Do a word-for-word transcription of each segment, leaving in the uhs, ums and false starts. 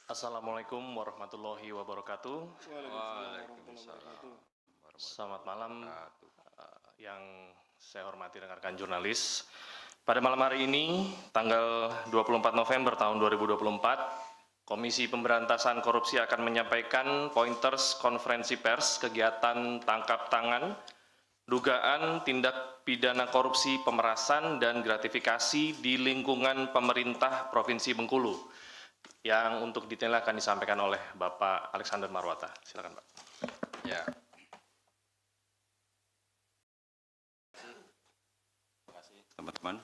Assalamualaikum warahmatullahi wabarakatuh. Waalaikumsalam Selamat warahmatullahi malam wabarakatuh. eh, yang saya hormati rekan-rekan jurnalis. Pada malam hari ini, tanggal dua puluh empat November tahun dua ribu dua puluh empat, Komisi Pemberantasan Korupsi akan menyampaikan pointers konferensi pers kegiatan tangkap tangan, dugaan tindak pidana korupsi pemerasan dan gratifikasi di lingkungan pemerintah Provinsi Bengkulu, yang untuk detailnya akan disampaikan oleh Bapak Alexander Marwata. Silakan, Pak. Ya, teman-teman,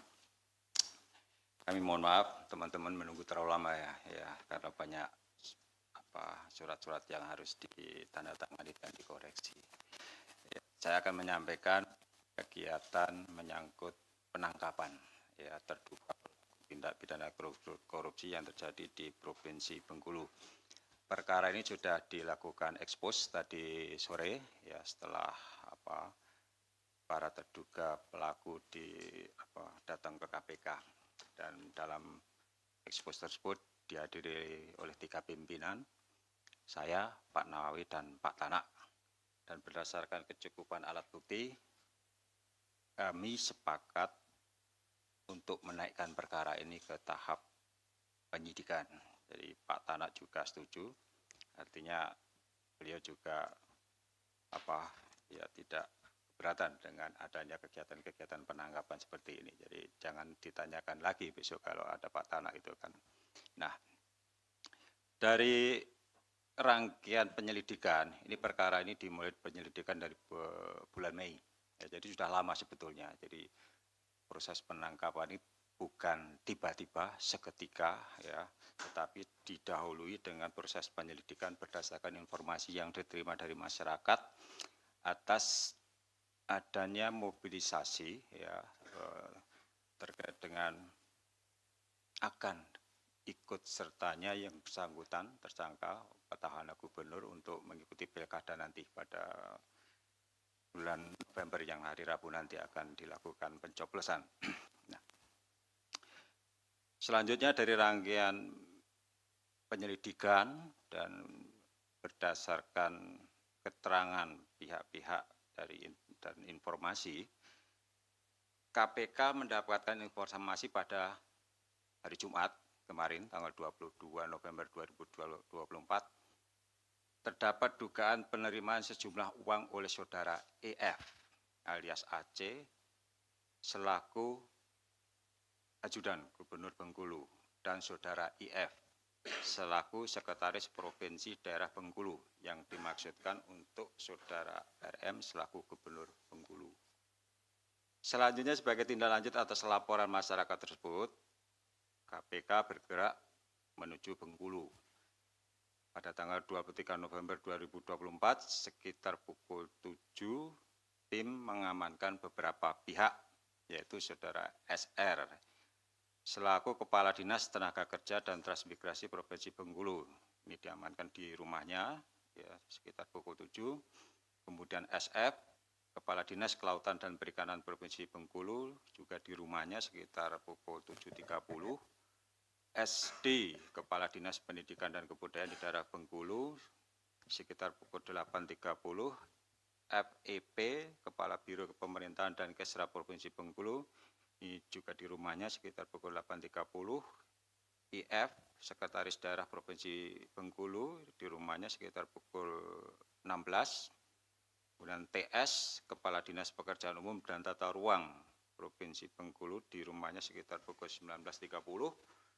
kami mohon maaf teman-teman menunggu terlalu lama ya, ya karena banyak apa surat-surat yang harus ditandatangani dan dikoreksi. Ya, saya akan menyampaikan kegiatan menyangkut penangkapan ya terduga tindak pidana korupsi yang terjadi di Provinsi Bengkulu. Perkara ini sudah dilakukan ekspos tadi sore ya setelah apa para terduga pelaku di apa datang ke K P K, dan dalam ekspos tersebut dihadiri oleh tiga pimpinan, saya, Pak Nawawi dan Pak Tanak, dan berdasarkan kecukupan alat bukti kami sepakat untuk menaikkan perkara ini ke tahap penyidikan. Jadi Pak Tanak juga setuju, artinya beliau juga apa ya tidak keberatan dengan adanya kegiatan-kegiatan penangkapan seperti ini. Jadi jangan ditanyakan lagi besok kalau ada Pak Tanak itu kan. Nah, dari rangkaian penyelidikan, ini perkara ini dimulai penyelidikan dari bulan Mei. Ya, jadi sudah lama sebetulnya. Jadi proses penangkapan ini bukan tiba-tiba seketika ya, tetapi didahului dengan proses penyelidikan berdasarkan informasi yang diterima dari masyarakat atas adanya mobilisasi ya eh, terkait dengan akan ikut sertanya yang bersangkutan tersangka petahana gubernur untuk mengikuti pilkada nanti pada bulan November yang hari Rabu nanti akan dilakukan pencoblosan. Nah, selanjutnya dari rangkaian penyelidikan dan berdasarkan keterangan pihak-pihak dari dan informasi, K P K mendapatkan informasi pada hari Jumat kemarin tanggal dua puluh dua November dua ribu dua puluh empat terdapat dugaan penerimaan sejumlah uang oleh saudara E F alias A C selaku ajudan Gubernur Bengkulu dan saudara I F selaku Sekretaris Provinsi Daerah Bengkulu yang dimaksudkan untuk saudara R M selaku Gubernur Bengkulu. Selanjutnya sebagai tindak lanjut atas laporan masyarakat tersebut, K P K bergerak menuju Bengkulu. Pada tanggal dua puluh tiga November dua ribu dua puluh empat sekitar pukul tujuh, tim mengamankan beberapa pihak, yaitu saudara S R selaku Kepala Dinas Tenaga Kerja dan Transmigrasi Provinsi Bengkulu. Ini diamankan di rumahnya ya sekitar pukul tujuh. Kemudian S F Kepala Dinas Kelautan dan Perikanan Provinsi Bengkulu juga di rumahnya sekitar pukul tujuh tiga puluh. S D Kepala Dinas Pendidikan dan Kebudayaan di daerah Bengkulu sekitar pukul delapan tiga puluh. F E P Kepala Biro Kepemerintahan dan Kesra Provinsi Bengkulu ini juga di rumahnya sekitar pukul delapan tiga puluh. I F Sekretaris Daerah Provinsi Bengkulu di rumahnya sekitar pukul enam belas. Kemudian T S Kepala Dinas Pekerjaan Umum dan Tata Ruang Provinsi Bengkulu di rumahnya sekitar pukul sembilan belas tiga puluh.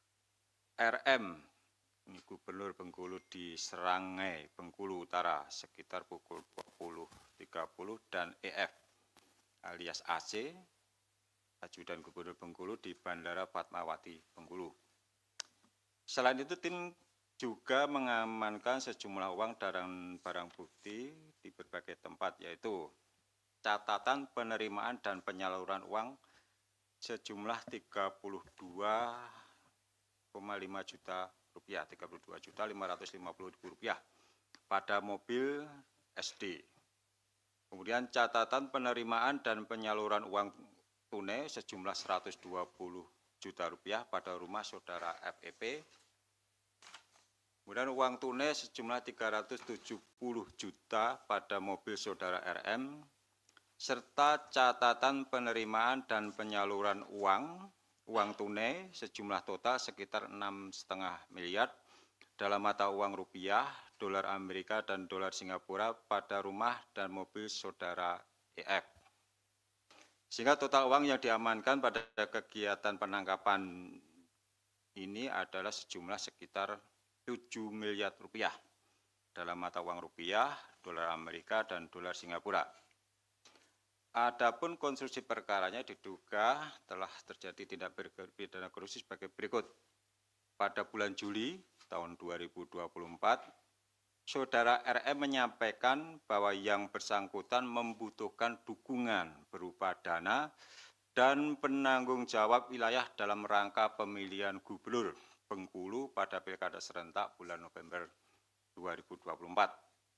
R M ini Gubernur Bengkulu di Serangai Bengkulu Utara sekitar pukul dua puluh tiga puluh, dan E F alias A C ajudan Gubernur Bengkulu di Bandara Fatmawati Bengkulu. Selain itu tim juga mengamankan sejumlah uang dan barang bukti di berbagai tempat, yaitu catatan penerimaan dan penyaluran uang sejumlah tiga puluh dua koma lima juta rupiah, tiga puluh dua juta lima ratus lima puluh ribu rupiah pada mobil S D. Kemudian catatan penerimaan dan penyaluran uang tunai sejumlah seratus dua puluh juta rupiah pada rumah saudara F E P. Kemudian uang tunai sejumlah tiga ratus tujuh puluh juta pada mobil saudara R M, serta catatan penerimaan dan penyaluran uang, uang tunai sejumlah total sekitar enam koma lima miliar dalam mata uang rupiah, dolar Amerika, dan dolar Singapura pada rumah dan mobil saudara E F. Sehingga total uang yang diamankan pada kegiatan penangkapan ini adalah sejumlah sekitar tujuh miliar rupiah dalam mata uang rupiah, dolar Amerika, dan dolar Singapura. Adapun konstruksi perkaranya diduga telah terjadi tindak pidana korupsi sebagai berikut. Pada bulan Juli tahun dua ribu dua puluh empat, saudara R M menyampaikan bahwa yang bersangkutan membutuhkan dukungan berupa dana dan penanggung jawab wilayah dalam rangka pemilihan gubernur Bengkulu pada Pilkada serentak bulan November dua ribu dua puluh empat.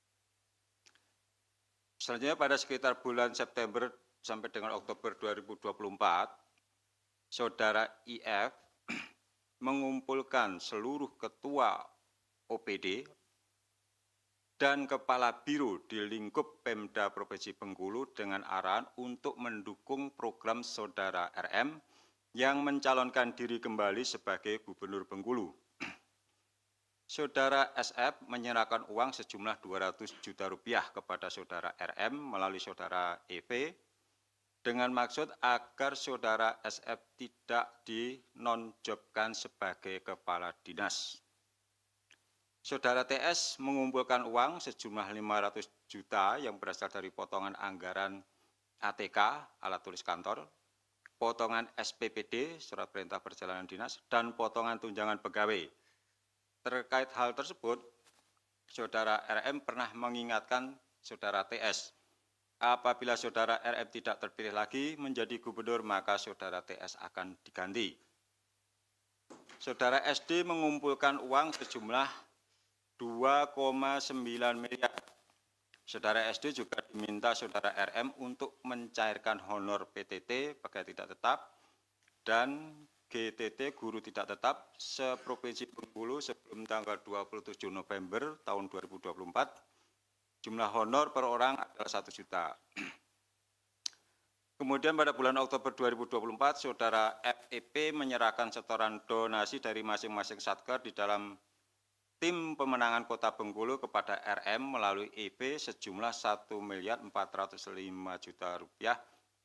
Selanjutnya pada sekitar bulan September sampai dengan Oktober dua ribu dua puluh empat, saudara I F mengumpulkan seluruh ketua O P D dan kepala biro di lingkup Pemda Provinsi Bengkulu dengan arahan untuk mendukung program saudara R M yang mencalonkan diri kembali sebagai Gubernur Bengkulu. Saudara S F menyerahkan uang sejumlah dua ratus juta rupiah kepada saudara R M melalui saudara E V dengan maksud agar saudara S F tidak dinonjobkan sebagai kepala dinas. Saudara T S mengumpulkan uang sejumlah lima ratus juta yang berasal dari potongan anggaran A T K, alat tulis kantor, potongan S P P D, surat perintah perjalanan dinas, dan potongan tunjangan pegawai. Terkait hal tersebut, saudara R M pernah mengingatkan saudara T S, apabila saudara R M tidak terpilih lagi menjadi gubernur, maka saudara T S akan diganti. Saudara S D mengumpulkan uang sejumlah dua koma sembilan miliar. Saudara S D juga diminta saudara R M untuk mencairkan honor P T T pegawai tidak tetap dan G T T guru tidak tetap seprovinsi Bengkulu sebelum tanggal dua puluh tujuh November tahun dua ribu dua puluh empat. Jumlah honor per orang adalah satu juta. Kemudian pada bulan Oktober dua ribu dua puluh empat, saudara F E P menyerahkan setoran donasi dari masing-masing satker di dalam tim pemenangan Kota Bengkulu kepada R M melalui E V sejumlah satu miliar empat ratus lima juta rupiah.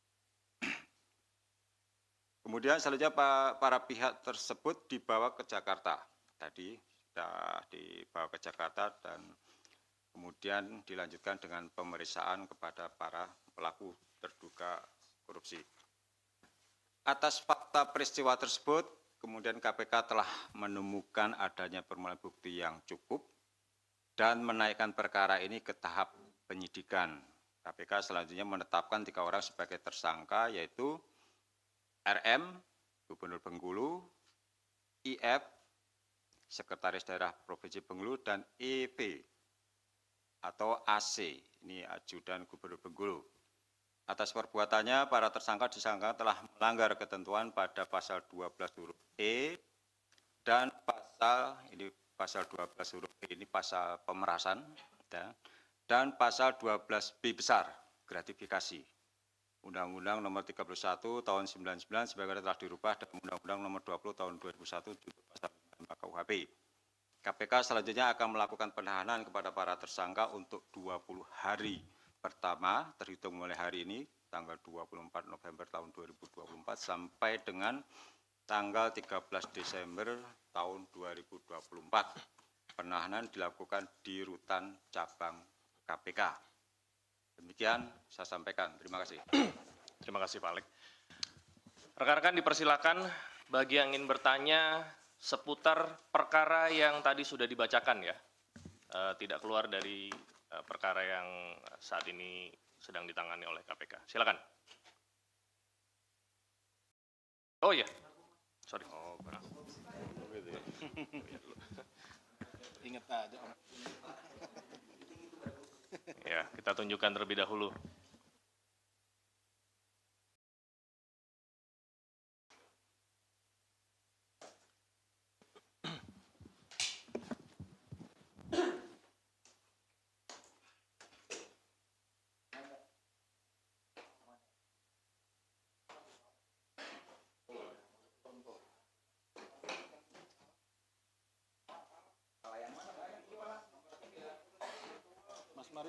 Kemudian selanjutnya para pihak tersebut dibawa ke Jakarta. Tadi sudah dibawa ke Jakarta dan kemudian dilanjutkan dengan pemeriksaan kepada para pelaku terduga korupsi. Atas fakta peristiwa tersebut, kemudian K P K telah menemukan adanya permulaan bukti yang cukup dan menaikkan perkara ini ke tahap penyidikan. K P K selanjutnya menetapkan tiga orang sebagai tersangka, yaitu R M, Gubernur Bengkulu, I F, Sekretaris Daerah Provinsi Bengkulu, dan E V atau A C, ini Ajudan Gubernur Bengkulu. Atas perbuatannya, para tersangka disangka telah melanggar ketentuan pada pasal dua belas huruf E dan pasal, ini pasal dua belas huruf E ini pasal pemerasan, dan, dan pasal dua belas B besar, gratifikasi. Undang-Undang nomor tiga puluh satu tahun sembilan puluh sembilan sebagaimana telah dirubah dan Undang-Undang nomor dua puluh tahun dua ribu satu junto pasal lima K U H P. K P K selanjutnya akan melakukan penahanan kepada para tersangka untuk dua puluh hari. Pertama, terhitung mulai hari ini, tanggal dua puluh empat November tahun dua ribu dua puluh empat sampai dengan tanggal tiga belas Desember tahun dua ribu dua puluh empat. Penahanan dilakukan di Rutan Cabang K P K. Demikian saya sampaikan. Terima kasih. Terima kasih Pak Alek. Rekan-rekan dipersilakan bagi yang ingin bertanya seputar perkara yang tadi sudah dibacakan ya. E, tidak keluar dari e, perkara yang saat ini sedang ditangani oleh K P K. Silakan. Oh iya. Sorry. Oh, benar. Ingat aja. Ya, kita tunjukkan terlebih dahulu.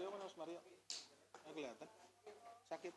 Mario mana Mas Mario? Nggak kelihatan. Sakit.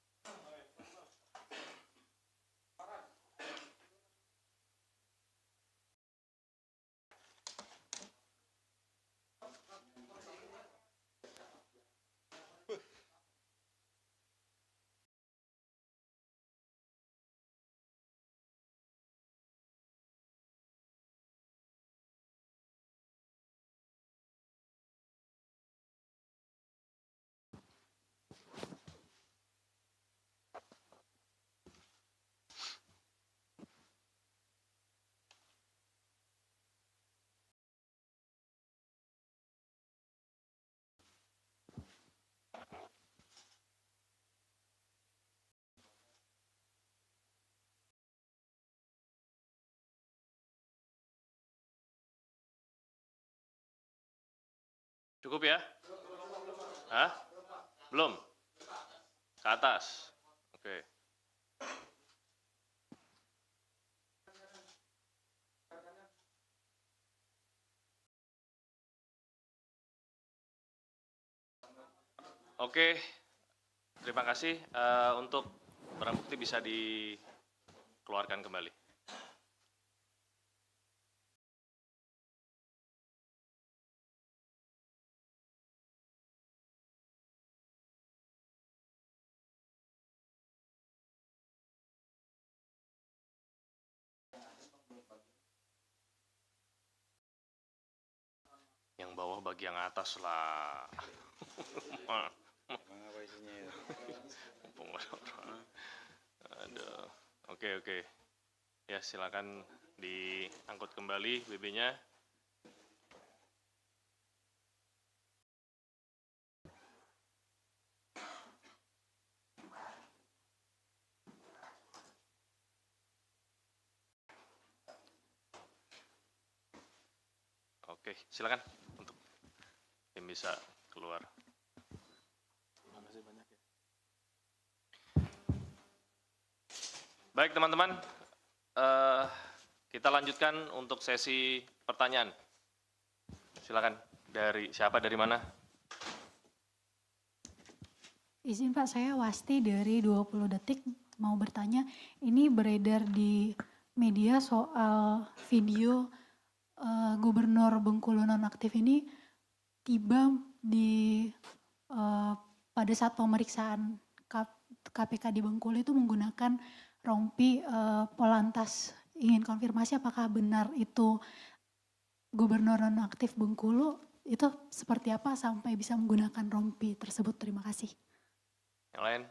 Cukup ya? Hah? Belum? Ke atas? Oke. Oke, terima kasih. Eh, untuk barang bukti bisa dikeluarkan kembali. Yang bawah bagi yang atas lah. Emang apa isinya ya? Aduh. Oke, oke. Ya, silakan diangkut kembali B B-nya. Oke, silakan untuk yang bisa keluar. Makasih banyak ya. Baik teman-teman, eh, kita lanjutkan untuk sesi pertanyaan. Silakan, dari siapa, dari mana? Izin Pak, saya Wasti dari dua puluh detik mau bertanya. Ini beredar di media soal video uh, Gubernur Bengkulu nonaktif ini tiba di uh, pada saat pemeriksaan K P K di Bengkulu itu menggunakan rompi uh, Polantas. Ingin konfirmasi apakah benar itu Gubernur nonaktif Bengkulu itu seperti apa sampai bisa menggunakan rompi tersebut? Terima kasih. Yang lain?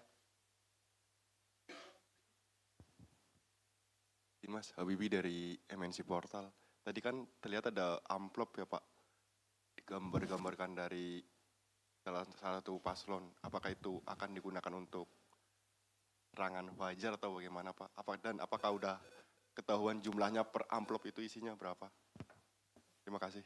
Mas Habibi dari M N C Portal. Tadi kan terlihat ada amplop ya Pak, digambar-gambarkan dari salah, salah satu paslon. Apakah itu akan digunakan untuk serangan Fajar atau bagaimana Pak? Apa, dan apakah udah ketahuan jumlahnya per amplop itu isinya berapa? Terima kasih.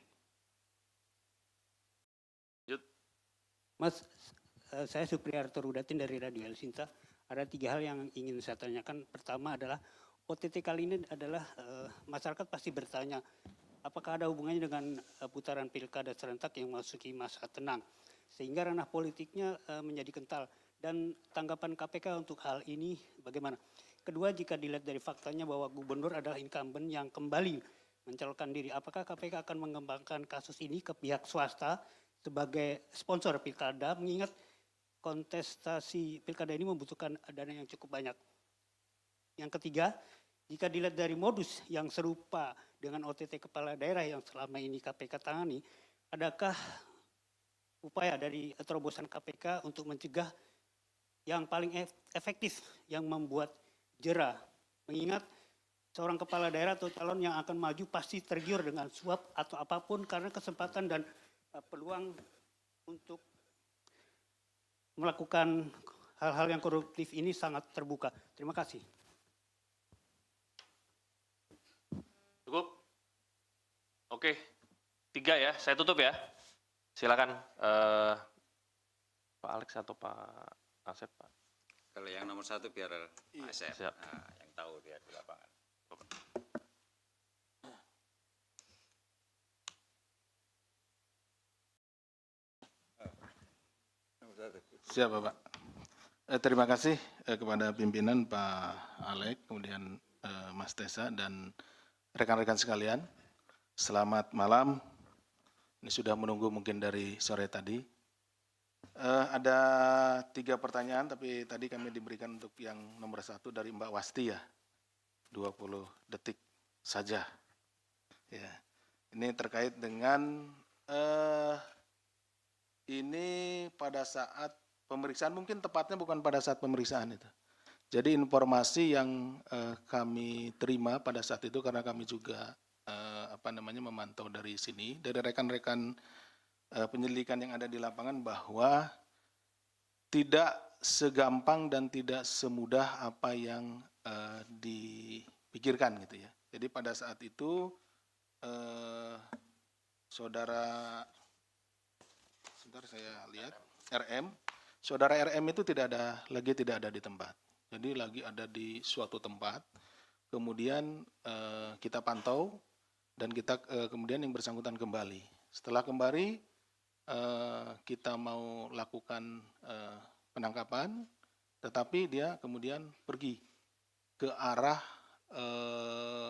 Lanjut. Mas, saya Supriyarto Rudatin dari Radio El Sinta. Ada tiga hal yang ingin saya tanyakan. Pertama adalah O T T kali ini adalah uh, masyarakat pasti bertanya apakah ada hubungannya dengan uh, putaran pilkada serentak yang memasuki masa tenang sehingga ranah politiknya uh, menjadi kental, dan tanggapan K P K untuk hal ini bagaimana? Kedua, jika dilihat dari faktanya bahwa gubernur adalah incumbent yang kembali mencalonkan diri, apakah K P K akan mengembangkan kasus ini ke pihak swasta sebagai sponsor pilkada, mengingat kontestasi pilkada ini membutuhkan dana yang cukup banyak. Yang ketiga, jika dilihat dari modus yang serupa dengan O T T kepala daerah yang selama ini K P K tangani, adakah upaya dari terobosan K P K untuk mencegah yang paling efektif yang membuat jera? Mengingat seorang kepala daerah atau calon yang akan maju pasti tergiur dengan suap atau apapun karena kesempatan dan peluang untuk melakukan hal-hal yang koruptif ini sangat terbuka. Terima kasih. Cukup? Oke, tiga ya, saya tutup ya. Silakan eh, Pak Alex atau Pak Asep, Pak. Kalau yang nomor satu biar Pak Asep, Siap. nah, yang tahu dia di lapangan. Siap Bapak. Eh, terima kasih eh, kepada pimpinan Pak Alek, kemudian eh, Mas Tesa dan rekan-rekan sekalian. Selamat malam. Ini sudah menunggu mungkin dari sore tadi. Eh, ada tiga pertanyaan, tapi tadi kami diberikan untuk yang nomor satu dari Mbak Wasti ya, dua puluh detik saja. Ya, ini terkait dengan eh, ini pada saat pemeriksaan, mungkin tepatnya bukan pada saat pemeriksaan itu. Jadi informasi yang eh, kami terima pada saat itu, karena kami juga eh, apa namanya memantau dari sini, dari rekan-rekan eh, penyelidikan yang ada di lapangan, bahwa tidak segampang dan tidak semudah apa yang eh, dipikirkan gitu ya. Jadi pada saat itu eh, saudara, sebentar saya lihat, R M, saudara R M itu tidak ada lagi tidak ada di tempat. Jadi lagi ada di suatu tempat. Kemudian eh, kita pantau dan kita eh, kemudian yang bersangkutan kembali. Setelah kembali eh, kita mau lakukan eh, penangkapan, tetapi dia kemudian pergi ke arah eh,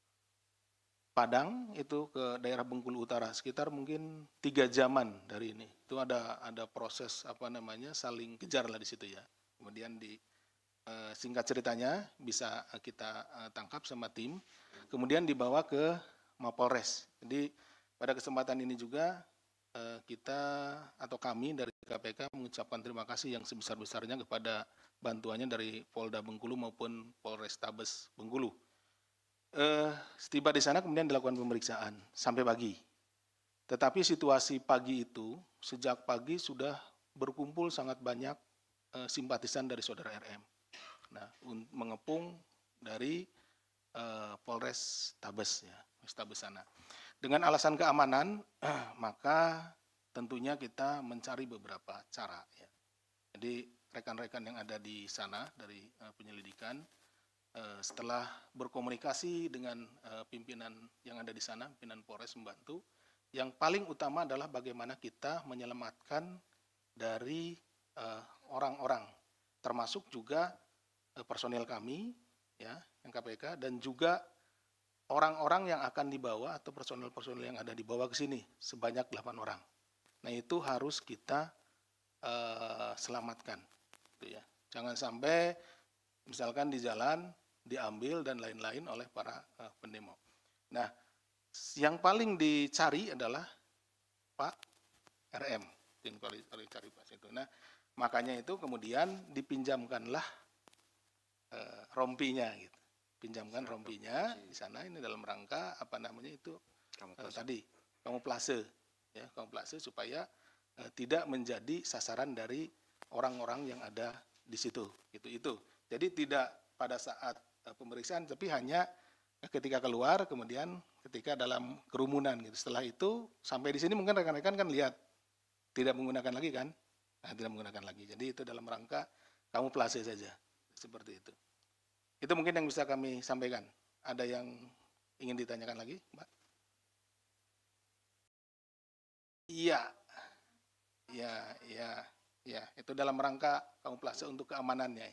Padang, itu ke daerah Bengkulu Utara, sekitar mungkin tiga jaman dari ini. Itu ada ada proses apa namanya saling kejar lah di situ ya. Kemudian di eh, singkat ceritanya bisa kita eh, tangkap sama tim, kemudian dibawa ke Mapolres. Jadi pada kesempatan ini juga eh, kita atau kami dari K P K mengucapkan terima kasih yang sebesar-besarnya kepada bantuannya dari Polda Bengkulu maupun Polrestabes Bengkulu. Eh, setiba di sana kemudian dilakukan pemeriksaan sampai pagi. Tetapi situasi pagi itu, sejak pagi sudah berkumpul sangat banyak eh, simpatisan dari saudara R M. Nah, mengepung dari eh, Polres Tabes ya, Tabes sana. Dengan alasan keamanan, maka tentunya kita mencari beberapa cara ya. Jadi rekan-rekan yang ada di sana dari eh, penyelidikan, setelah berkomunikasi dengan uh, pimpinan yang ada di sana, pimpinan Polres membantu, yang paling utama adalah bagaimana kita menyelamatkan dari orang-orang, uh, termasuk juga uh, personel kami, ya, yang K P K, dan juga orang-orang yang akan dibawa atau personel-personel yang ada dibawa ke sini, sebanyak delapan orang. Nah itu harus kita uh, selamatkan, gitu ya. Jangan sampai misalkan di jalan diambil dan lain-lain oleh para uh, pendemo. Nah, yang paling dicari adalah Pak R M, yang paling dicari pas itu. Nah, makanya itu kemudian dipinjamkanlah uh, rompinya, gitu. Pinjamkan rompinya di sana ini dalam rangka apa namanya itu uh, tadi kamuflase, ya kamuflase supaya uh, tidak menjadi sasaran dari orang-orang yang ada di situ, gitu itu. Jadi tidak pada saat uh, pemeriksaan, tapi hanya ketika keluar, kemudian ketika dalam kerumunan gitu. Setelah itu sampai di sini mungkin rekan-rekan kan lihat tidak menggunakan lagi kan, nah, tidak menggunakan lagi. Jadi itu dalam rangka kamuflase saja, seperti itu. Itu mungkin yang bisa kami sampaikan. Ada yang ingin ditanyakan lagi, Mbak? Iya, iya, iya, iya. Itu dalam rangka kamuflase untuk keamanannya.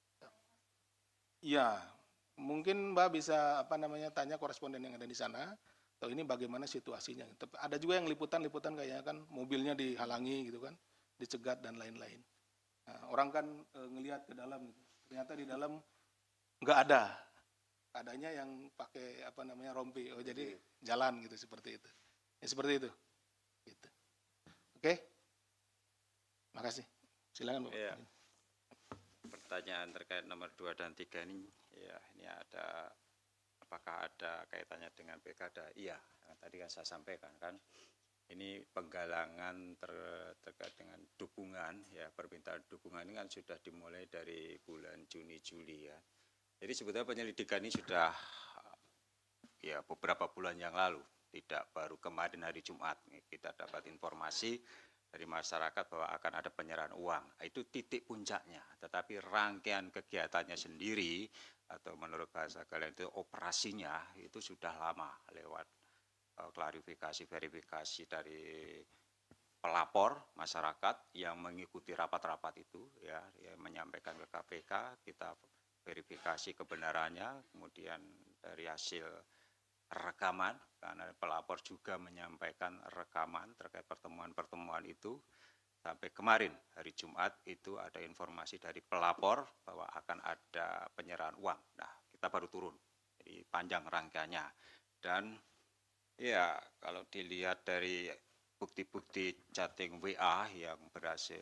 Iya, mungkin Mbak bisa apa namanya tanya koresponden yang ada di sana, atau ini bagaimana situasinya. Ada juga yang liputan-liputan kayak kan mobilnya dihalangi gitu kan, dicegat dan lain-lain. Nah, orang kan e, ngelihat ke dalam, gitu. Ternyata di dalam nggak ada, adanya yang pakai apa namanya rompi. Oh jadi jalan gitu seperti itu. Ya seperti itu. Gitu. Oke, makasih. Silakan Bu. Ya. Pertanyaan terkait nomor dua dan tiga ini, ya ini ada, apakah ada kaitannya dengan pilkada? Iya, yang tadi kan saya sampaikan kan, ini penggalangan ter, terkait dengan dukungan, ya permintaan dukungan ini kan sudah dimulai dari bulan Juni Juli ya. Jadi sebetulnya penyelidikan ini sudah ya beberapa bulan yang lalu, tidak baru kemarin hari Jumat kita dapat informasi dari masyarakat bahwa akan ada penyerahan uang. Itu titik puncaknya, tetapi rangkaian kegiatannya sendiri atau menurut bahasa kalian itu operasinya itu sudah lama lewat uh, klarifikasi, verifikasi dari pelapor masyarakat yang mengikuti rapat-rapat itu, ya, ya menyampaikan ke K P K, kita verifikasi kebenarannya, kemudian dari hasil rekaman, karena pelapor juga menyampaikan rekaman terkait pertemuan-pertemuan itu. Sampai kemarin hari Jumat itu ada informasi dari pelapor bahwa akan ada penyerahan uang. Nah, kita baru turun, jadi panjang rangkaiannya. Dan ya kalau dilihat dari bukti-bukti chatting W A yang berhasil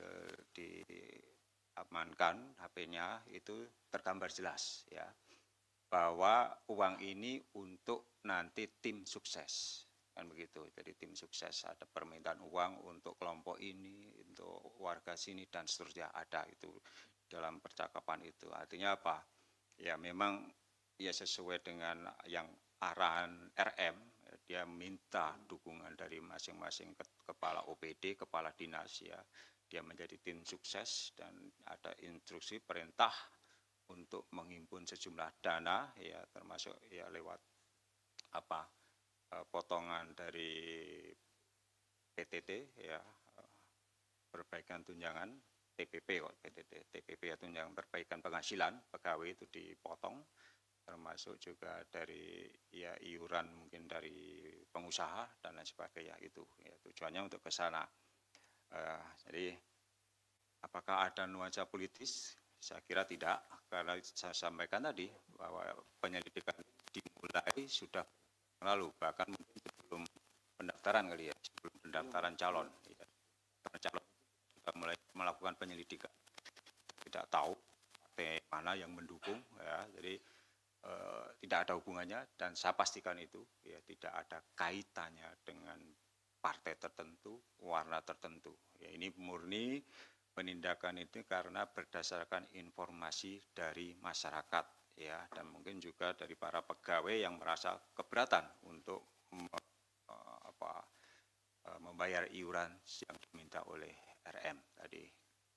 diamankan H P-nya itu tergambar jelas ya bahwa uang ini untuk nanti tim sukses, kan begitu. Jadi tim sukses ada permintaan uang untuk kelompok ini, untuk warga sini dan seterusnya, ada itu dalam percakapan itu. Artinya apa? Ya memang ya sesuai dengan yang arahan R M, dia minta dukungan dari masing-masing kepala O P D, kepala dinas ya. Dia menjadi tim sukses dan ada instruksi perintah untuk menghimpun sejumlah dana ya, termasuk ya lewat apa potongan dari P T T ya, perbaikan tunjangan T P P kok P T T, T P P ya, tunjangan perbaikan penghasilan pegawai itu dipotong, termasuk juga dari ya iuran mungkin dari pengusaha dan lain sebagainya itu ya, tujuannya untuk ke sana. Uh, jadi apakah ada nuansa politis? Saya kira tidak, karena saya sampaikan tadi bahwa penyelidikan dimulai sudah lalu, bahkan mungkin sebelum pendaftaran kali ya, sebelum pendaftaran calon. Ya. Karena calon sudah mulai melakukan penyelidikan, tidak tahu partai mana yang mendukung, ya. Jadi eh, tidak ada hubungannya dan saya pastikan itu ya tidak ada kaitannya dengan partai tertentu, warna tertentu. Ya, ini murni penindakan itu karena berdasarkan informasi dari masyarakat ya, dan mungkin juga dari para pegawai yang merasa keberatan untuk uh, apa, uh, membayar iuran yang diminta oleh R M tadi.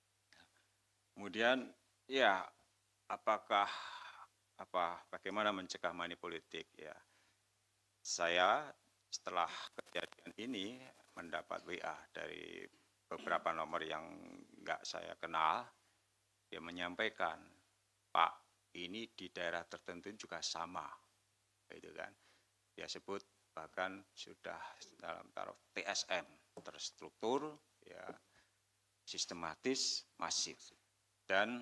Kemudian ya apakah apa bagaimana mencegah money politik ya? Saya setelah kejadian ini mendapat W A dari beberapa nomor yang enggak saya kenal, dia menyampaikan, Pak, ini di daerah tertentu juga sama, gitu kan. Dia sebut bahkan sudah dalam taraf T S M, terstruktur, ya, sistematis, masif. Dan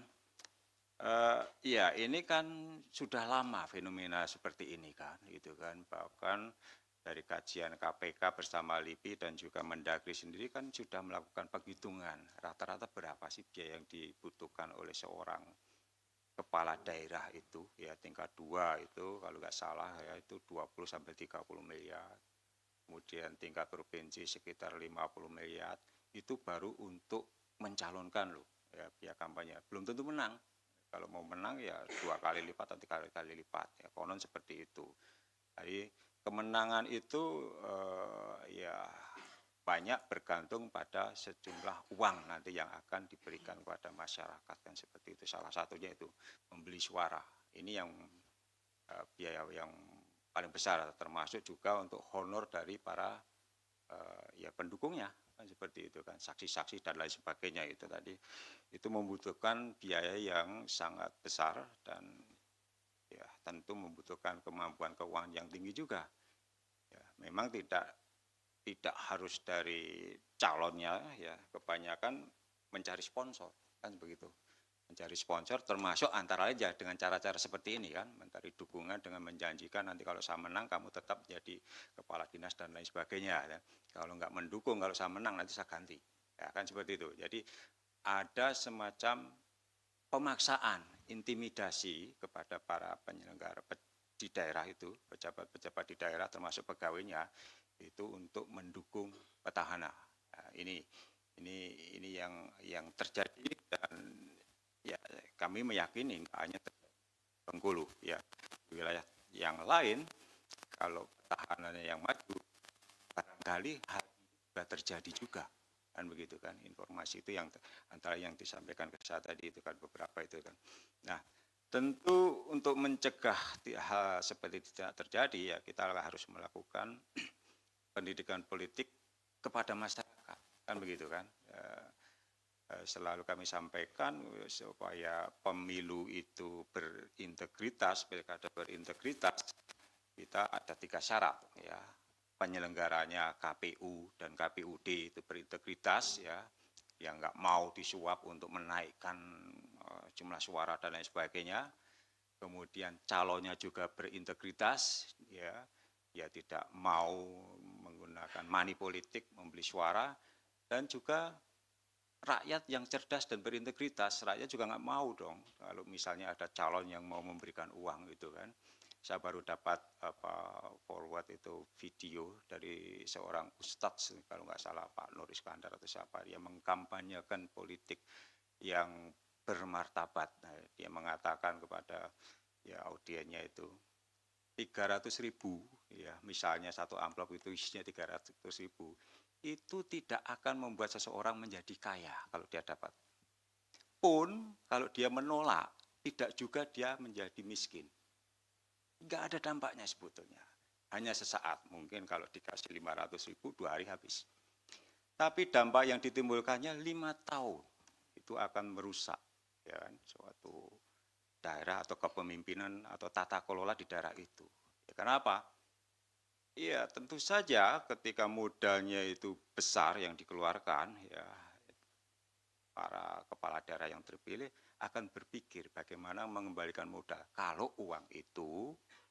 eh, ya ini kan sudah lama fenomena seperti ini kan, gitu kan. Bahkan dari kajian K P K bersama LIPI dan juga Mendagri sendiri kan sudah melakukan penghitungan rata-rata berapa sih biaya yang dibutuhkan oleh seorang kepala daerah itu ya, tingkat dua itu kalau nggak salah ya itu dua puluh sampai tiga puluh miliar. Kemudian tingkat provinsi sekitar lima puluh miliar. Itu baru untuk mencalonkan loh ya, biaya kampanye. Belum tentu menang. Kalau mau menang ya dua kali lipat atau tiga kali lipat ya, konon seperti itu. Jadi kemenangan itu eh, ya banyak bergantung pada sejumlah uang nanti yang akan diberikan kepada masyarakat, dan seperti itu. Salah satunya itu membeli suara. Ini yang eh, biaya yang paling besar, termasuk juga untuk honor dari para eh, ya pendukungnya, kan seperti itu kan, saksi-saksi dan lain sebagainya itu tadi. Itu membutuhkan biaya yang sangat besar dan ya tentu membutuhkan kemampuan keuangan yang tinggi juga. Ya, memang tidak tidak harus dari calonnya ya, kebanyakan mencari sponsor kan begitu. Mencari sponsor termasuk antara aja dengan cara-cara seperti ini kan, mencari dukungan dengan menjanjikan nanti kalau saya menang kamu tetap jadi kepala dinas dan lain sebagainya ya. Kalau nggak mendukung, kalau saya menang nanti saya ganti. Ya kan seperti itu. Jadi ada semacam pemaksaan, intimidasi kepada para penyelenggara di daerah itu, pejabat-pejabat di daerah termasuk pegawainya itu untuk mendukung petahana. Nah, ini ini ini yang yang terjadi, dan ya kami meyakini hanya Bengkulu ya, di wilayah yang lain kalau petahananya yang maju barangkali hal ini sudah terjadi juga. Kan begitu kan, informasi itu yang antara yang disampaikan ke saya tadi itu kan beberapa itu kan. Nah, tentu untuk mencegah hal seperti tidak terjadi ya kita harus melakukan pendidikan politik kepada masyarakat kan begitu kan. Eh, Selalu kami sampaikan supaya pemilu itu berintegritas, pilkada berintegritas, kita ada tiga syarat ya. Penyelenggaranya K P U dan K P U D itu berintegritas ya, yang nggak mau disuap untuk menaikkan uh, jumlah suara dan lain sebagainya. Kemudian calonnya juga berintegritas ya, ya tidak mau menggunakan money politik membeli suara, dan juga rakyat yang cerdas dan berintegritas. Rakyat juga nggak mau dong kalau misalnya ada calon yang mau memberikan uang gitu kan. Saya baru dapat apa forward itu video dari seorang ustadz kalau nggak salah Pak Nur Iskandar atau siapa, dia mengkampanyekan politik yang bermartabat. Nah, dia mengatakan kepada ya audiennya itu tiga ratus ribu ya, misalnya satu amplop itu isinya tiga ratus ribu, itu tidak akan membuat seseorang menjadi kaya kalau dia dapat. Pun kalau dia menolak, tidak juga dia menjadi miskin. Enggak ada dampaknya sebetulnya. Hanya sesaat, mungkin kalau dikasih lima ratus ribu, dua hari habis. Tapi dampak yang ditimbulkannya lima tahun, itu akan merusak ya kan, suatu daerah atau kepemimpinan atau tata kelola di daerah itu. Ya, kenapa? Iya, tentu saja ketika modalnya itu besar yang dikeluarkan, ya para kepala daerah yang terpilih akan berpikir bagaimana mengembalikan modal. Kalau uang itu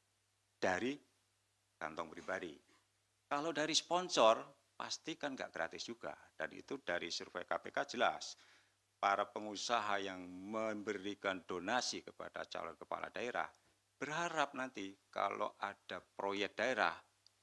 dari kantong pribadi, kalau dari sponsor pasti kan nggak gratis juga. Dan itu dari survei K P K jelas. Para pengusaha yang memberikan donasi kepada calon kepala daerah berharap nanti kalau ada proyek daerah,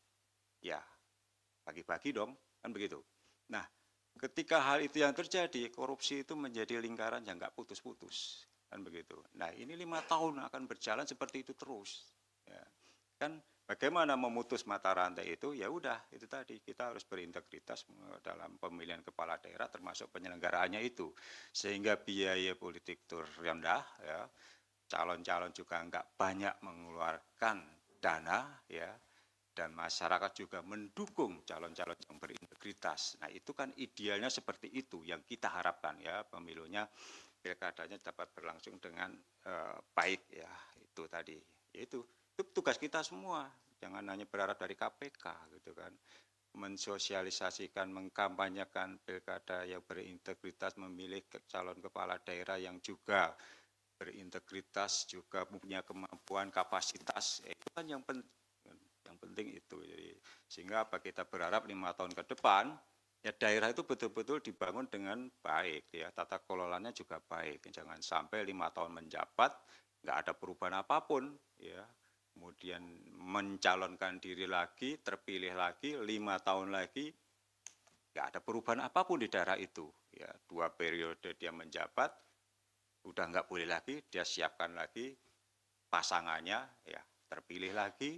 ya bagi-bagi dong, kan begitu. Nah, ketika hal itu yang terjadi, korupsi itu menjadi lingkaran yang nggak putus-putus, kan begitu. Nah, ini lima tahun akan berjalan seperti itu terus. Ya. Kan bagaimana memutus mata rantai itu? Ya udah, itu tadi kita harus berintegritas dalam pemilihan kepala daerah, termasuk penyelenggaraannya itu, sehingga biaya politik itu rendah, ya. Calon-calon juga nggak banyak mengeluarkan dana, ya. Dan masyarakat juga mendukung calon-calon yang berintegritas. Nah, itu kan idealnya seperti itu yang kita harapkan ya, pemilunya, pilkadanya dapat berlangsung dengan uh, baik ya, itu tadi. Yaitu itu tugas kita semua. Jangan hanya berharap dari K P K gitu kan. Mensosialisasikan, mengkampanyekan pilkada yang berintegritas, memilih calon kepala daerah yang juga berintegritas, juga punya kemampuan, kapasitas. Itu kan yang penting. Yang penting itu. Jadi sehingga apa, kita berharap lima tahun ke depan ya daerah itu betul-betul dibangun dengan baik ya, tata kelolanya juga baik. Jangan sampai lima tahun menjabat nggak ada perubahan apapun ya, kemudian mencalonkan diri lagi, terpilih lagi, lima tahun lagi nggak ada perubahan apapun di daerah itu ya. Dua periode dia menjabat udah nggak boleh lagi, dia siapkan lagi pasangannya ya, terpilih lagi.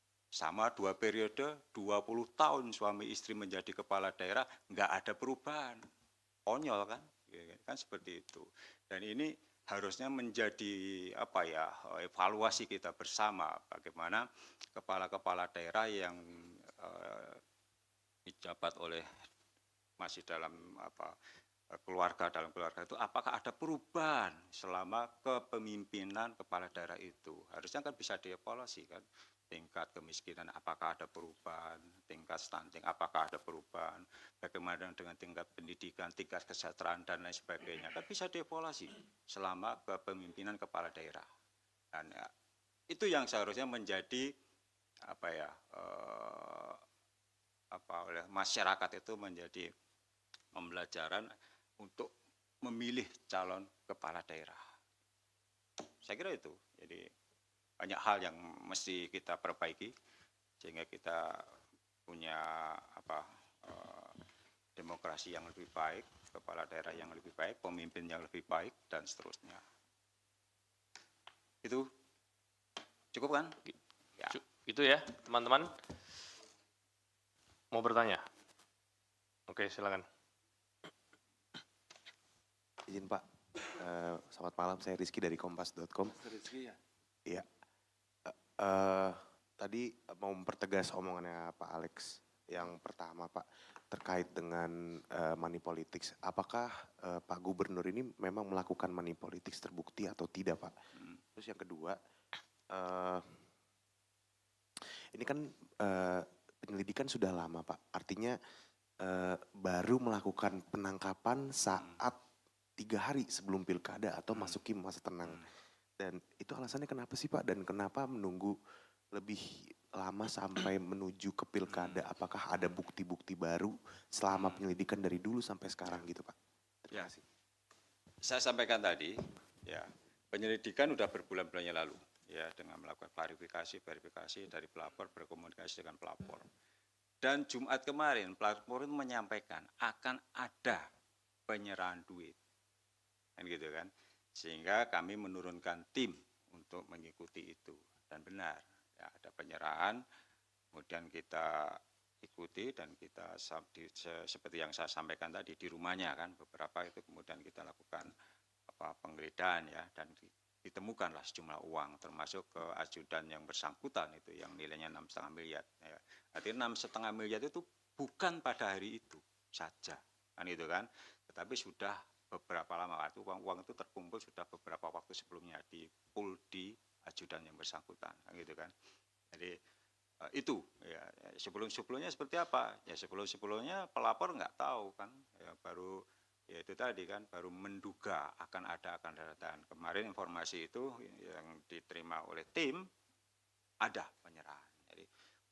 Sama dua periode, dua puluh tahun suami istri menjadi kepala daerah, nggak ada perubahan. Konyol kan? Kan seperti itu. Dan ini harusnya menjadi apa ya, evaluasi kita bersama. Bagaimana kepala-kepala daerah yang eh, dijabat oleh masih dalam apa keluarga, dalam keluarga itu, apakah ada perubahan selama kepemimpinan kepala daerah itu. Harusnya kan bisa dievaluasi kan. Tingkat kemiskinan apakah ada perubahan, tingkat stunting apakah ada perubahan, bagaimana dengan tingkat pendidikan, tingkat kesejahteraan dan lain sebagainya, kan bisa dievaluasi selama kepemimpinan kepala daerah. Dan ya, itu yang seharusnya menjadi apa ya eh, apa oleh masyarakat itu menjadi pembelajaran untuk memilih calon kepala daerah. Saya kira itu. Jadi banyak hal yang mesti kita perbaiki sehingga kita punya apa eh, demokrasi yang lebih baik, kepala daerah yang lebih baik, pemimpin yang lebih baik dan seterusnya. Itu cukup kan? Ya. Itu ya, teman-teman. Mau bertanya? Oke, silakan. Izin Pak, uh, selamat malam, saya Rizky dari kompas dot com. Rizky ya? Iya. Uh, tadi mau mempertegas omongannya Pak Alex. Yang pertama Pak, terkait dengan uh, money politics. Apakah uh, Pak Gubernur ini memang melakukan money politics terbukti atau tidak Pak? Hmm. Terus yang kedua, uh, ini kan uh, penyelidikan sudah lama Pak. Artinya uh, baru melakukan penangkapan saat tiga hari sebelum pilkada atau hmm. masuki masa tenang. Hmm. Dan itu alasannya kenapa sih Pak? Dan kenapa menunggu lebih lama sampai menuju ke pilkada? Apakah ada bukti-bukti baru selama penyelidikan dari dulu sampai sekarang gitu Pak? Terima ya. kasih. Saya sampaikan tadi, ya penyelidikan udah berbulan-bulan yang lalu, ya dengan melakukan klarifikasi, verifikasi dari pelapor, berkomunikasi dengan pelapor. Dan Jumat kemarin pelapor itu menyampaikan akan ada penyerahan duit, kan gitu kan? Sehingga kami menurunkan tim untuk mengikuti itu, dan benar. Ya, ada penyerahan, kemudian kita ikuti dan kita seperti yang saya sampaikan tadi di rumahnya kan beberapa itu kemudian kita lakukan apa penggeledahan ya dan ditemukanlah sejumlah uang termasuk ke ajudan yang bersangkutan itu yang nilainya enam setengah miliar. Ya. Artinya enam setengah miliar itu bukan pada hari itu saja kan itu kan, tetapi sudah beberapa lama waktu uang-uang itu terkumpul sudah beberapa waktu sebelumnya di pool di ajudan yang bersangkutan, gitu kan. Jadi uh, itu ya sebelum-sebelumnya seperti apa? Ya sebelum-sebelumnya pelapor nggak tahu kan, ya, baru ya itu tadi kan baru menduga akan ada akan datang. Kemarin informasi itu yang diterima oleh tim ada penyerahan. Jadi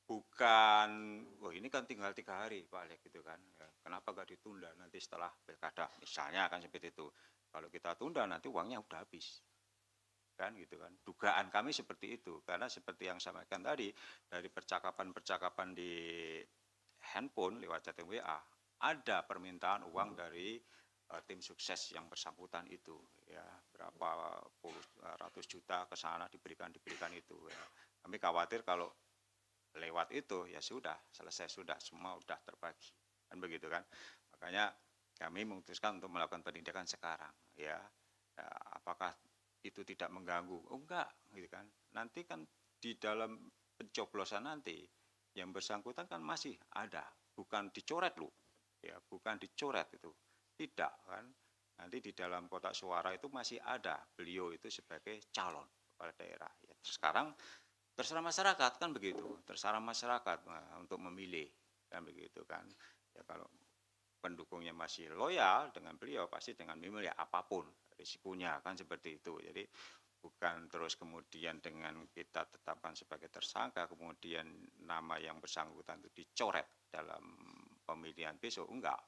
bukan, wah ini kan tinggal tiga hari Pak Alek gitu kan. Ya, kenapa nggak ditunda nanti setelah pilkada? Misalnya kan seperti itu. Kalau kita tunda nanti uangnya udah habis. Kan gitu kan, dugaan kami seperti itu karena seperti yang saya sampaikan tadi dari percakapan-percakapan di handphone lewat chatting W A ada permintaan uang dari uh, tim sukses yang bersangkutan itu ya berapa puluh ratus juta ke sana diberikan diberikan itu ya. Kami khawatir kalau lewat itu ya sudah selesai sudah semua sudah terbagi kan begitu kan, makanya kami memutuskan untuk melakukan penindakan sekarang ya, ya apakah itu tidak mengganggu? Oh enggak, gitu kan. Nanti kan di dalam pencoblosan nanti yang bersangkutan kan masih ada, bukan dicoret loh, ya bukan dicoret itu, tidak kan. Nanti di dalam kotak suara itu masih ada beliau itu sebagai calon kepala daerah. Ya, sekarang terserah masyarakat kan begitu, terserah masyarakat nah, untuk memilih kan begitu kan. Ya kalau pendukungnya masih loyal dengan beliau pasti dengan memilih apapun risikonya kan seperti itu. Jadi bukan terus kemudian dengan kita tetapkan sebagai tersangka kemudian nama yang bersangkutan itu dicoret dalam pemilihan besok, enggak.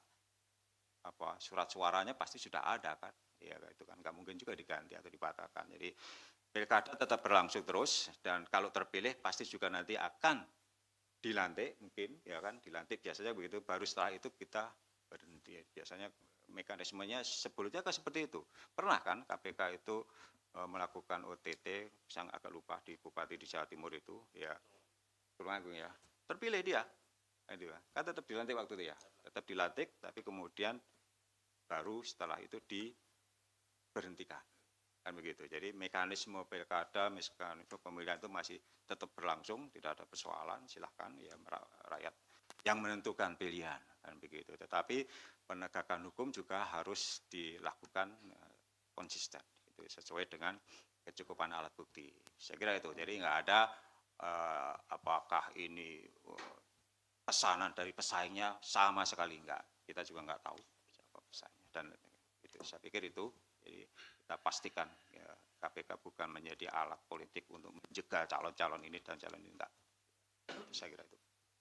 Apa surat suaranya pasti sudah ada kan. Ya itu kan enggak mungkin juga diganti atau dibatalkan. Jadi pilkada tetap berlangsung terus dan kalau terpilih pasti juga nanti akan dilantik mungkin ya kan, dilantik biasanya begitu, baru setelah itu kita berhenti. Biasanya mekanismenya sebelumnya kan seperti itu. Pernah kan K P K itu e, melakukan O T T, saya agak lupa di Bupati di Jawa Timur itu, ya, Tulungagung ya, terpilih dia, itu kan tetap dilantik waktu itu ya, tetap dilantik, tapi kemudian baru setelah itu diberhentikan, kan begitu. Jadi mekanisme pilkada, mekanisme pemilihan itu masih tetap berlangsung, tidak ada persoalan, silahkan ya rakyat yang menentukan pilihan, kan begitu. Tetapi penegakan hukum juga harus dilakukan konsisten, itu sesuai dengan kecukupan alat bukti. Saya kira itu. Jadi nggak ada uh, apakah ini uh, pesanan dari pesaingnya, sama sekali enggak. Kita juga nggak tahu siapa pesaingnya dan itu. Saya pikir itu. Jadi kita pastikan ya, K P K bukan menjadi alat politik untuk menjegal calon-calon ini dan calon ini enggak. Saya kira itu.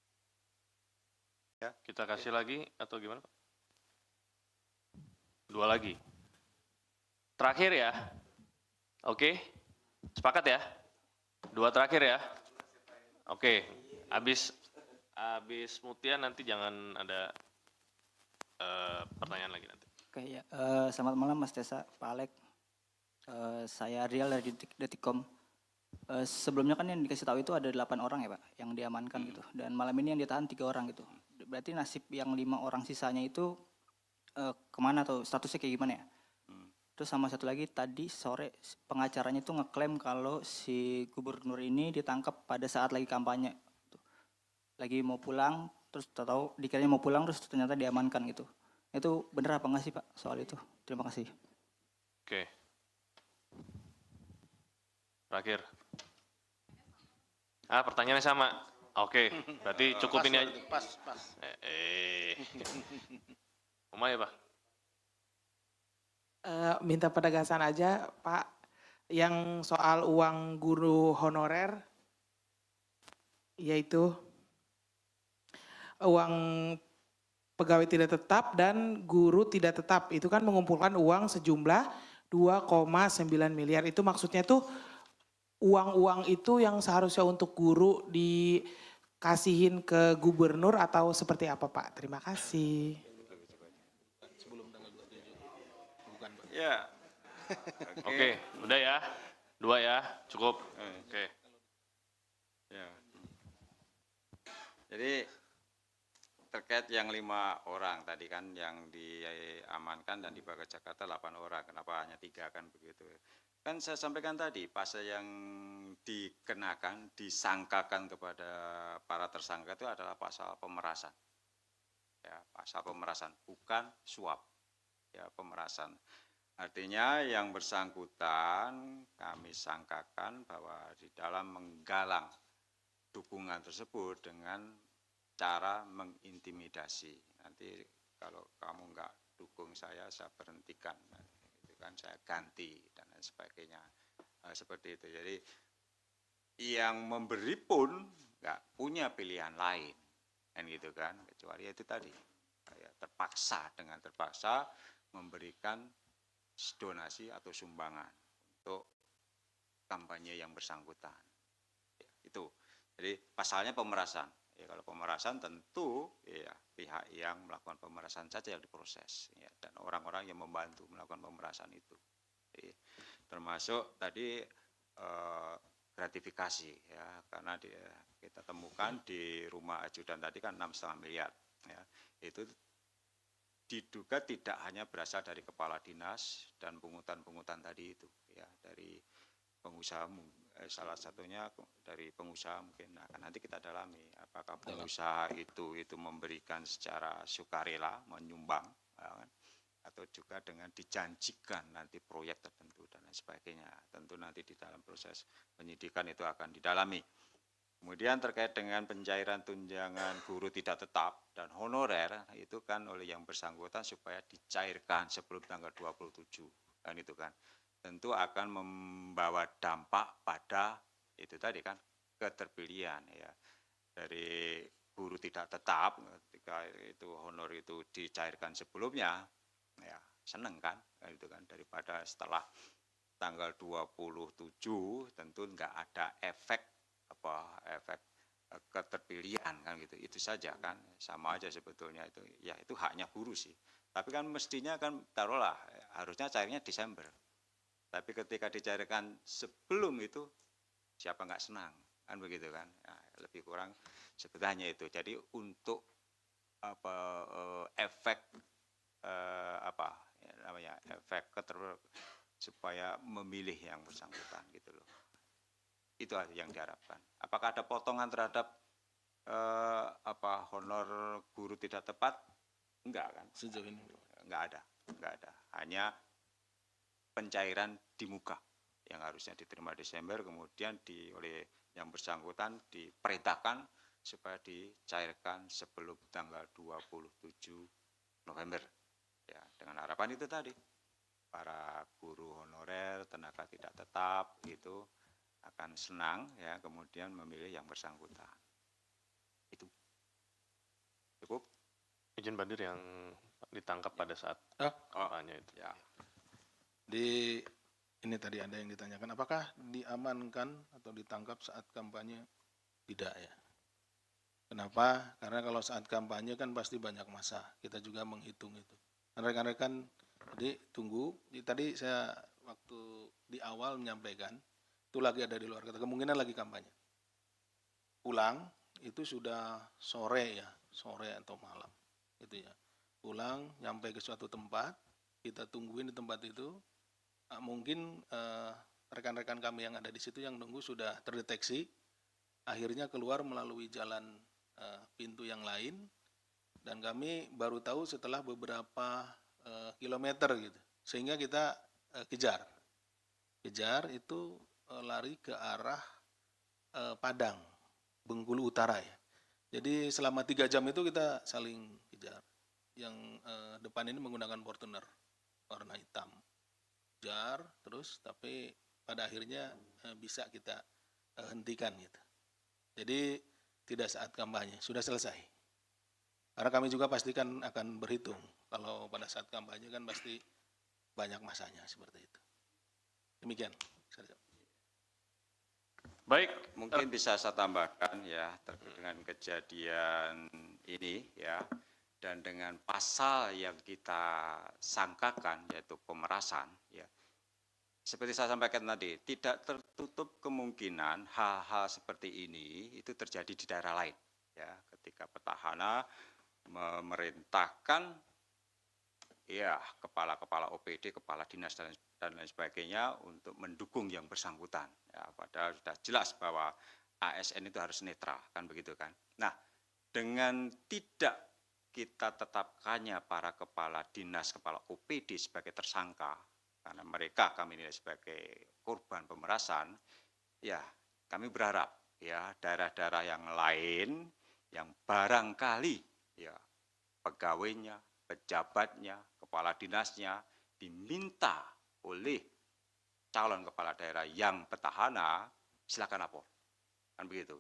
Ya, kita kasih lagi atau gimana Pak? Dua lagi. Terakhir ya. Oke. Sepakat ya? Dua terakhir ya. Oke. Habis habis Mutia nanti jangan ada uh, pertanyaan lagi nanti. Oke ya. Uh, selamat malam Mas Tesa, Pak Alek. Uh, saya Rial dari Detikcom. Uh, sebelumnya kan yang dikasih tahu itu ada delapan orang ya Pak yang diamankan gitu. Dan malam ini yang ditahan tiga orang gitu. Berarti nasib yang lima orang sisanya itu uh, kemana atau statusnya kayak gimana ya? Hmm. Terus sama satu lagi tadi sore pengacaranya itu ngeklaim kalau si gubernur ini ditangkap pada saat lagi kampanye. Lagi mau pulang terus tahu dikiranya mau pulang terus ternyata diamankan gitu. Itu benar apa enggak sih Pak soal itu? Terima kasih. Oke. Terakhir. Ah, pertanyaannya sama. Oke, berarti cukup Pas ini aja. berarti, Pas, pas. Eh, eh. Umay ya, Pak? Eh, minta penegasan aja, Pak, yang soal uang guru honorer, yaitu uang pegawai tidak tetap dan guru tidak tetap. Itu kan mengumpulkan uang sejumlah dua koma sembilan miliar. Itu maksudnya tuh uang-uang itu yang seharusnya untuk guru dikasihin ke gubernur atau seperti apa, Pak? Terima kasih. Ya. Oke, udah ya. Dua ya, cukup. Oke. Ya. Jadi terkait yang lima orang tadi kan yang diamankan dan dibawa ke Jakarta delapan orang, kenapa hanya tiga kan begitu? Kan saya sampaikan tadi pasal yang dikenakan, disangkakan kepada para tersangka itu adalah pasal pemerasan. Ya, pasal pemerasan, bukan suap. Ya, pemerasan. Artinya yang bersangkutan kami sangkakan bahwa di dalam menggalang dukungan tersebut dengan cara mengintimidasi. Nanti kalau kamu enggak dukung saya, saya berhentikan. Itu kan saya ganti dan lain sebagainya. Nah, seperti itu. Jadi yang memberi pun enggak punya pilihan lain. Kan gitu kan, kecuali itu tadi. Ya, terpaksa dengan terpaksa memberikan donasi atau sumbangan untuk kampanye yang bersangkutan. Ya, itu. Jadi pasalnya pemerasan. Ya, kalau pemerasan tentu ya pihak yang melakukan pemerasan saja yang diproses. Ya, dan orang-orang yang membantu melakukan pemerasan itu. Jadi, termasuk tadi eh, gratifikasi ya, karena di, kita temukan di rumah ajudan tadi kan enam koma lima miliar. Ya, itu diduga tidak hanya berasal dari kepala dinas dan pungutan-pungutan tadi itu ya, dari pengusaha eh, salah satunya dari pengusaha mungkin. Nah, nanti kita dalami apakah pengusaha itu itu memberikan secara sukarela menyumbang ya, kan? Atau juga dengan dijanjikan nanti proyek tertentu dan lain sebagainya. Tentu nanti di dalam proses penyidikan itu akan didalami. Kemudian terkait dengan pencairan tunjangan guru tidak tetap dan honorer itu kan oleh yang bersangkutan supaya dicairkan sebelum tanggal dua puluh tujuh kan itu kan. Tentu akan membawa dampak pada itu tadi kan keterpilihan ya. Dari guru tidak tetap ketika itu honor itu dicairkan sebelumnya ya seneng kan itu kan, daripada setelah tanggal dua puluh tujuh tentu enggak ada efek apa efek keterpilihan kan gitu, itu saja kan sama aja sebetulnya itu ya, itu haknya guru sih, tapi kan mestinya kan taruhlah harusnya cairnya Desember, tapi ketika dicairkan sebelum itu siapa nggak senang kan begitu kan ya, lebih kurang sebetulnya itu. Jadi untuk apa efek eh, apa ya, namanya efek keter supaya memilih yang bersangkutan gitu loh. Itu yang diharapkan. Apakah ada potongan terhadap eh, apa honor guru tidak tepat? Enggak kan? Sejauh ini enggak ada, enggak ada. Hanya pencairan di muka yang harusnya diterima Desember, kemudian di oleh yang bersangkutan diperintahkan supaya dicairkan sebelum tanggal dua puluh tujuh November. Ya, dengan harapan itu tadi para guru honorer, tenaga tidak tetap gitu akan senang ya, kemudian memilih yang bersangkutan. Itu cukup. Izin Bandir yang ditangkap pada saat oh, kampanye itu. Ya. di ini tadi ada yang ditanyakan, apakah diamankan atau ditangkap saat kampanye? Tidak ya. Kenapa? Karena kalau saat kampanye kan pasti banyak massa. Kita juga menghitung itu. Rekan-rekan, jadi tunggu. Jadi, tadi saya waktu di awal menyampaikan itu lagi ada di luar kota, kemungkinan lagi kampanye. Pulang itu sudah sore ya, sore atau malam gitu ya. Pulang nyampe ke suatu tempat, kita tungguin di tempat itu. Nah, mungkin eh, rekan-rekan kami yang ada di situ yang nunggu sudah terdeteksi, akhirnya keluar melalui jalan uh, pintu yang lain, dan kami baru tahu setelah beberapa uh, kilometer gitu, sehingga kita uh, kejar, kejar itu uh, lari ke arah uh, Padang, Bengkulu Utara ya. Jadi selama tiga jam itu kita saling kejar. Yang uh, depan ini menggunakan Fortuner warna hitam, kejar terus, tapi pada akhirnya uh, bisa kita uh, hentikan gitu. Jadi tidak saat kampanye, sudah selesai. Karena kami juga pastikan akan berhitung. Kalau pada saat kampanye kan pasti banyak masanya seperti itu. Demikian. Baik, Mungkin bisa saya tambahkan ya terkait dengan kejadian ini ya, dan dengan pasal yang kita sangkakan yaitu pemerasan ya. Seperti saya sampaikan tadi, tidak tertutup kemungkinan hal-hal seperti ini itu terjadi di daerah lain ya, ketika petahana memerintahkan ya kepala-kepala O P D, kepala dinas dan, dan lain sebagainya untuk mendukung yang bersangkutan. Ya, padahal sudah jelas bahwa A S N itu harus netral, kan begitu kan. Nah, dengan tidak kita tetapkannya para kepala dinas, kepala O P D sebagai tersangka, karena mereka kami nilai sebagai korban pemerasan, ya kami berharap ya daerah-daerah yang lain yang barangkali ya pegawainya, pejabatnya, kepala dinasnya diminta oleh calon kepala daerah yang petahana, silakan lapor. Kan begitu.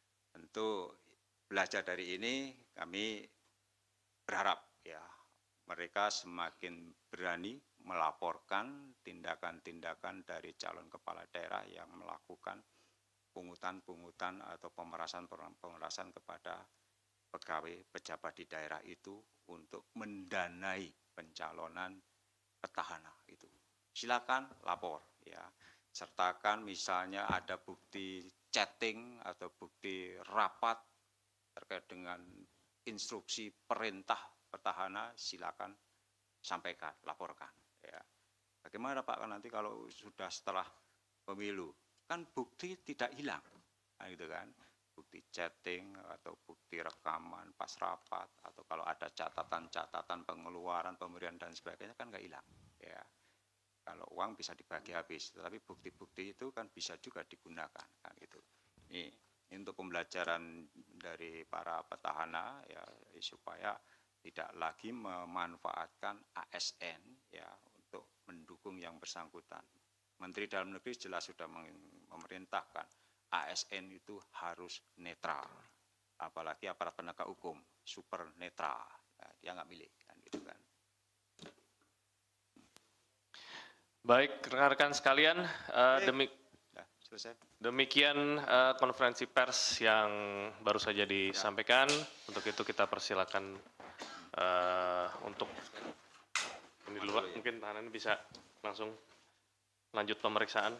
Tentu belajar dari ini kami berharap ya mereka semakin berani melaporkan tindakan-tindakan dari calon kepala daerah yang melakukan pungutan-pungutan atau pemerasan-pemerasan kepada pegawai pejabat di daerah itu untuk mendanai pencalonan petahana itu. Silakan lapor ya. Sertakan misalnya ada bukti chatting atau bukti rapat terkait dengan instruksi perintah petahana, silakan sampaikan, laporkan ya. Bagaimana Pak nanti kalau sudah setelah pemilu kan bukti tidak hilang. Nah, gitu kan. Bukti chatting atau bukti rekaman pas rapat atau kalau ada catatan-catatan pengeluaran, pemberian dan sebagainya kan nggak hilang ya. Kalau uang bisa dibagi habis, tetapi bukti-bukti itu kan bisa juga digunakan kan gitu. Ini, ini untuk pembelajaran dari para petahana ya supaya tidak lagi memanfaatkan A S N ya untuk mendukung yang bersangkutan. Menteri Dalam Negeri jelas sudah memerintahkan A S N itu harus netral, apalagi aparat penegak hukum super netral, nah, dia nggak milih kan gitu kan. baik rekan-rekan sekalian, uh, demik Nah, selesai. demikian uh, konferensi pers yang baru saja disampaikan. Untuk itu kita persilakan uh, untuk ini dulu, Pak. Mungkin tahanan bisa langsung lanjut pemeriksaan.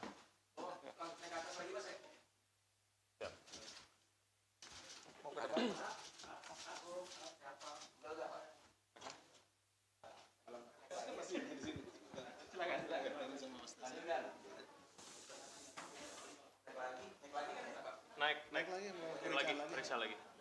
Naik, naik, naik lagi, periksa lagi.